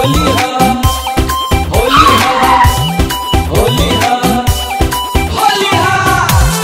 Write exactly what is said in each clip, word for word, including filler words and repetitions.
होली हा होली हा होली हा होली हा।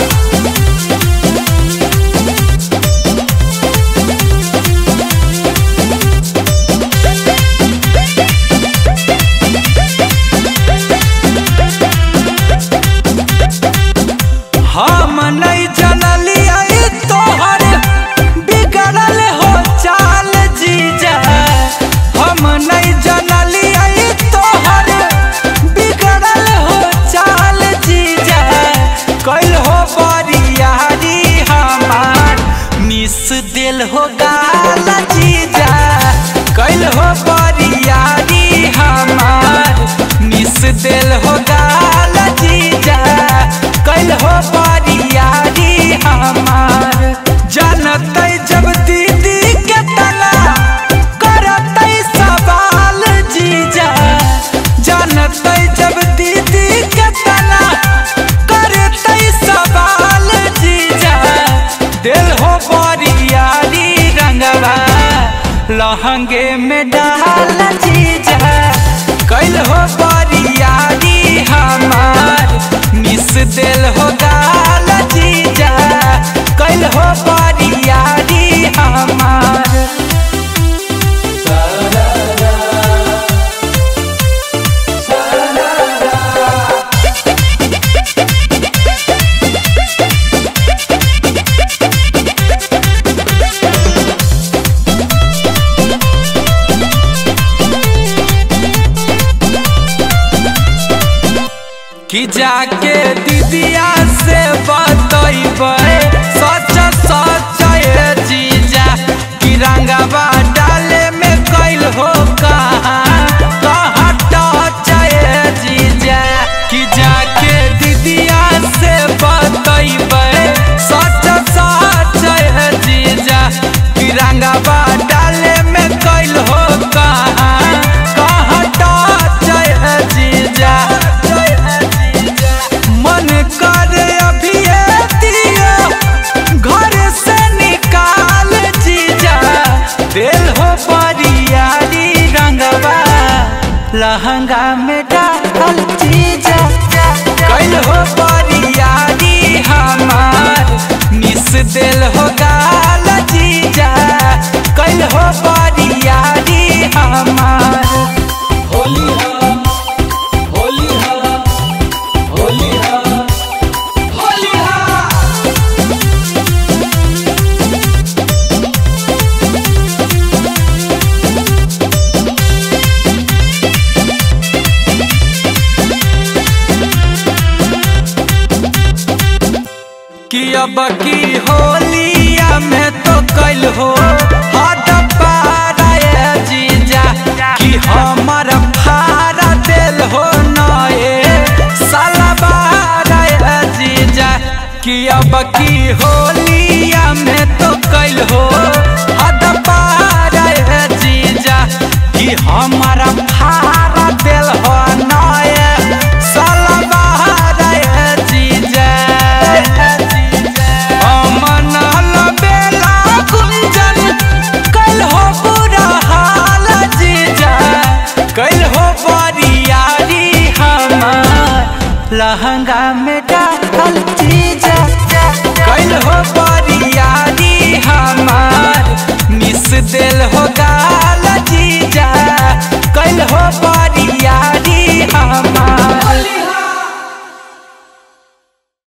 हम नहीं जनलिया तोहर बिगड़ल हो चाल जीजा। हम नहीं जनलिया तोहर बिगड़ल हो चाल जीजा। कैल हो बरियारी हमार मिस दिल हो गाल जीजा। कैल हो बरियारी हमार मिस दिल हो गाल जीजा। कैल हो बरियारी हमार जानते जब दीदी के तना करते सवाल जीजा। जानते जब दीदी के तना करते सवाल जीजा। दिल हो बरियारी रंगवा लहंगे में डाल जीजा। कैल हो बरियारी हमार मिस दिल हो गाल जीजा। कैल हो बरियारी हमार कि जाके दीदिया से बतैबै सच सच जीजा। कि रंगवा डाले में कैल हो कहाँ कहाँ टच जीजा। कि जाके दीदिया से बतैबै सच सच जीजा। कि रंगवा डाले में कैल हो कहाँ कहाँ टच जीजा। मन कर अभी घर से निकाल जीजा। दिल हो बरियारी रंगवा लहंगा में डाल जीजा। कैल हो बरियारी हमार मिस दिल हो गाल जीजा। कैल हो बरियारी हमार होली हा होली हा होली हा होली हा। कि अब की होलिया में तो कैल हो हद पारा जीजा। कि हमार फारा दिल हो नए सालबारा जीजा। कि अब की होलिया में तो कैल हो हद पारा जीजा। कि हमारा फारा दिल हो नए सालबारा जीजा। अमन बेला गुंजन कैल हो बुरा हाल जीजा। कैल हो बरियारी हमार लहंगा में